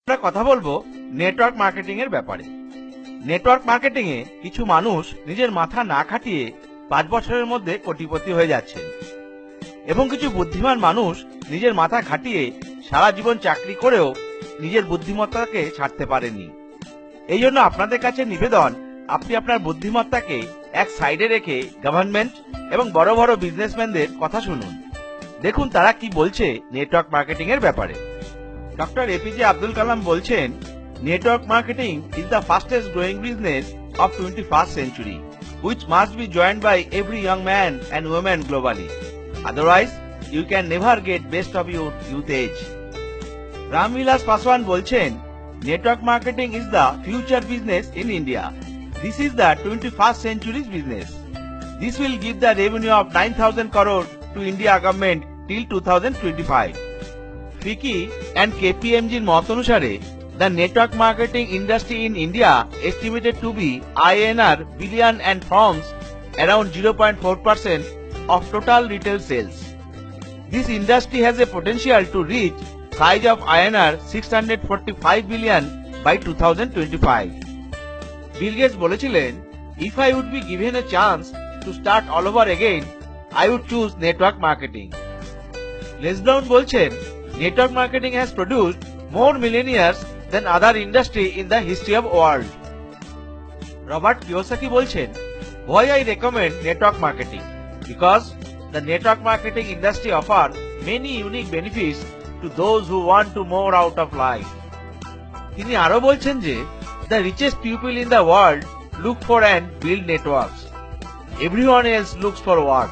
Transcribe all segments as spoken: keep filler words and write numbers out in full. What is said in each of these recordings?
আমরা কথা বলবো নেটওয়ার্ক মার্কেটিং এর ব্যাপারে। নেটওয়ার্ক মার্কেটিং এ কিছু মানুষ নিজের মাথা না খাটিয়ে পাঁচ বছরের মধ্যে কোটিপতি হয়ে যাচ্ছেন এবং কিছু বুদ্ধিমান মানুষ নিজের মাথা খাটিয়ে সারা জীবন চাকরি করেও নিজের বুদ্ধিমত্তাকে ছাড়তে পারেননি। এই জন্য আপনাদের কাছে নিবেদন, আপনি আপনার বুদ্ধিমত্তাকে এক সাইডে রেখে গভর্নমেন্ট এবং বড় বড় বিজনেসম্যানদের কথা শুনুন। দেখুন তারা কি বলছে নেটওয়ার্ক মার্কেটিং এর ব্যাপারে। ডক্টর এপিজে আব্দুল কালাম বলছেন, network marketing is the fastest growing business of twenty first century, which must be joined by every young man and woman globally. Otherwise, you can never get best of your youth age. Ramvilas Paswan বলছেন, network marketing is the future business in India. This is the twenty-first century's business. This will give the revenue of nine thousand crore to India government till two thousand twenty-five. Fiki and K P M G মত অনুসারে the network marketing industry in India estimated to be I N R billion and forms around zero point four percent of total retail sales. This industry has a potential to reach size of I N R six hundred forty-five billion by two thousand twenty-five. Bill Gates বলেছিলেন, if I would be given a chance to start all over again, I would choose network marketing. Les Brown বলছেন, network marketing has produced more millionaires than other industry in the history of world. Robert Kiyosaki বলছেন, why I recommend network marketing? Because the network marketing industry offers many unique benefits to those who want to more out of life. তিনি আরো বলছেন যে the richest people in the world look for and build networks. Everyone else looks for work.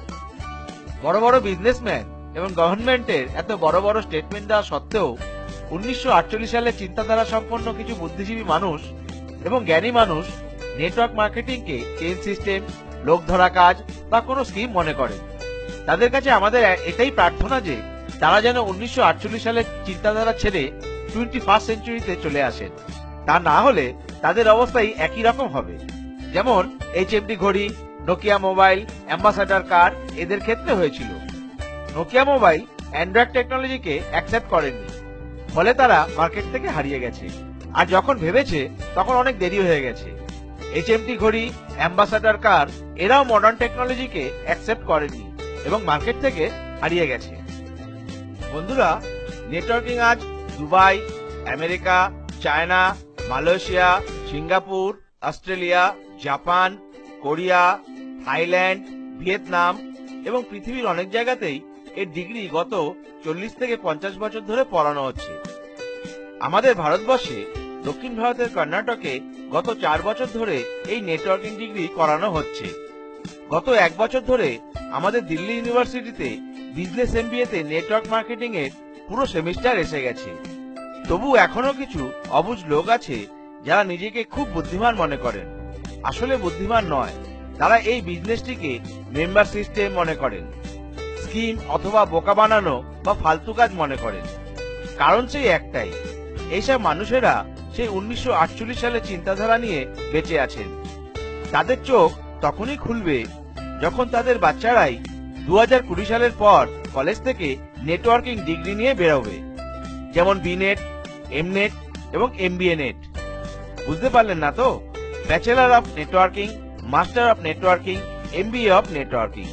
বড় বড় businessman এবং গভর্নমেন্টের এত বড় বড় স্টেটমেন্ট দেওয়া সত্ত্বেও উনিশশো আটচল্লিশ সালে চিন্তাধারা সম্পন্ন কিছু বুদ্ধিজীবী মানুষ এবং জ্ঞানী মানুষ নেটওয়ার্ক মার্কেটিংকে চেইন সিস্টেম, লোক ধরা কাজ বা কোনো স্কিম মনে করেন। তাদের কাছে আমাদের এটাই প্রার্থনা যে তারা যেন উনিশশো আটচল্লিশ সালের চিন্তাধারা ছেড়ে টোয়েন্টি ফার্স্ট সেঞ্চুরিতে চলে আসেন। তা না হলে তাদের অবস্থাই একই রকম হবে, যেমন এইচ এম ডি ঘড়ি, নোকিয়া মোবাইল, অ্যাম্বাসাডার কার এদের ক্ষেত্রে হয়েছিল। নোকিয়া মোবাইল অ্যান্ড্রয়েড টেকনোলজিকে অ্যাকসেপ্ট করেননি, ফলে তারা মার্কেট থেকে হারিয়ে গেছে। আর যখন ভেবেছে তখন অনেক দেরি হয়ে গেছে। এইচ এম ডি ঘড়ি, অ্যাম্বাসাডার কার এরাও মডার্ন টেকনোলজিকে অ্যাকসেপ্ট করেনি এবং মার্কেট থেকে হারিয়ে গেছে। বন্ধুরা, নেটওয়ার্কিং আজ Dubai, America, China, Malaysia, Singapore, Australia, Japan, Korea, Thailand, Vietnam এবং পৃথিবীর অনেক জায়গাতেই এর ডিগ্রি গত চল্লিশ থেকে পঞ্চাশ বছর ধরে পড়ানো হচ্ছে। আমাদের ভারতবর্ষে দক্ষিণ ভারতের কর্ণাটকে গত চার বছর ধরে এই নেটওয়ার্কিং ডিগ্রি করানো হচ্ছে। গত এক বছর ধরে আমাদের দিল্লি ইউনিভার্সিটিতে বিজনেস এমবিএ তে নেটওয়ার্ক মার্কেটিং এর পুরো সেমিস্টার এসে গেছে। তবু এখনো কিছু অবুঝ লোক আছে যারা নিজেকে খুব বুদ্ধিমান মনে করেন। আসলে বুদ্ধিমান নয়, তারা এই বিজনেসটিকে মেম্বার সিস্টেম মনে করেন, স্কিম অথবা বোকা বানানো বা ফালতু কাজ মনে করেন। কারণ সেই একটাই, এইসব মানুষেরা সেই উনিশশো আটচল্লিশ সালে চিন্তাধারা নিয়ে বেঁচে আছেন। তাদের চোখ তখনই খুলবে যখন তাদের বাচ্চারাই দু হাজার কুড়ি সালের পর কলেজ থেকে নেটওয়ার্কিং ডিগ্রি নিয়ে বেরোবে, যেমন বিনেট, এমনেট এবং এমবিএ নেট। বুঝতে পারলেন না তো? Bachelor of networking, master of networking, MBA of networking.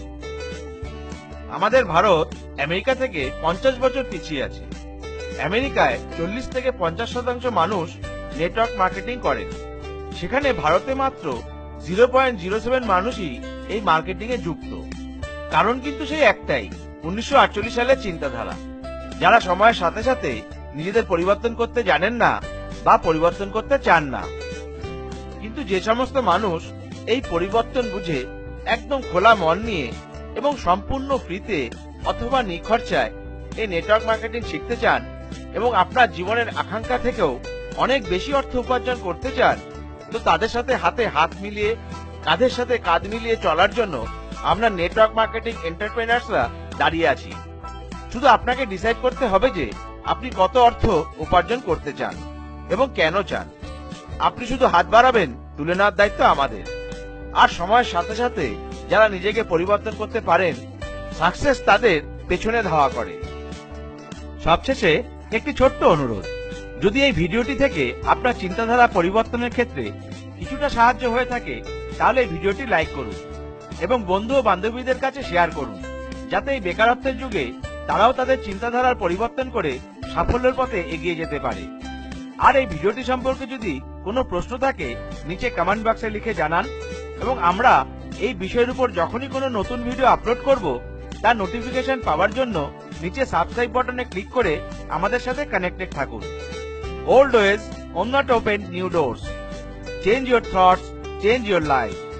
আমাদের ভারত আমেরিকা থেকে পঞ্চাশ বছর পিছিয়ে আছে। আমেরিকায় চল্লিশ থেকে পঞ্চাশ শতাংশ মানুষ নেটওয়ার্ক মার্কেটিং করেন, সেখানে ভারতে মাত্র জিরো পয়েন্ট জিরো সেভেন মানুষই এই মার্কেটিং এ যুক্ত। কারণ কিন্তু সেই একটাই, উনিশশো আটচল্লিশ সালের চিন্তাধারা। যারা সময়ের সাথে সাথে নিজেদের পরিবর্তন করতে জানেন না বা পরিবর্তন করতে চান না। কিন্তু যে সমস্ত মানুষ এই পরিবর্তন বুঝে একদম খোলা মন নিয়ে এবং সম্পূর্ণ ফ্রিতে অথবা নিখরচায় এই নেটওয়ার্ক মার্কেটিং শিখতে চান এবং আপনার জীবনের আকাঙ্ক্ষা থেকেও অনেক বেশি অর্থ উপার্জন করতে চান, তো তাদের সাথে হাতে হাত মিলিয়ে, কাঁধের সাথে কাঁধ মিলিয়ে চলার জন্য আমরা নেটওয়ার্ক মার্কেটিং এন্টারপ্রেনার্সরা দাঁড়িয়ে আছি। শুধু আপনাকে ডিসাইড করতে হবে যে আপনি কত অর্থ উপার্জন করতে চান এবং কেন চান। আপনি শুধু হাত বাড়াবেন, তুলে নেওয়ার দায়িত্ব আমাদের। আর সময়ের সাথে সাথে যারা নিজেকে পরিবর্তন করতে পারেন, সাকসেস তাদের পেছনে ধাওয়া করে। সবশেষে একটি ছোট্ট অনুরোধ, যদি এই ভিডিওটি থেকে আপনার চিন্তাধারা পরিবর্তনের ক্ষেত্রে কিছুটা সাহায্য হয়ে থাকে তাহলে এই ভিডিওটি লাইক করুন এবং বন্ধু ও বান্ধবীদের কাছে শেয়ার করুন, যাতে এই বেকারত্বের যুগে তারাও তাদের চিন্তাধারার পরিবর্তন করে সাফল্যের পথে এগিয়ে যেতে পারে। আর এই ভিডিওটি সম্পর্কে যদি কোনো প্রশ্ন থাকে নিচে কমেন্ট বক্সে লিখে জানান এবং আমরা এই বিষয়ের উপর যখনই কোনো নতুন ভিডিও আপলোড করব তার নোটিফিকেশন পাওয়ার জন্য নিচে সাবস্ক্রাইব বাটনে ক্লিক করে আমাদের সাথে কানেক্টেড থাকুন। Old ways will not open new doors. Change your thoughts, change your life.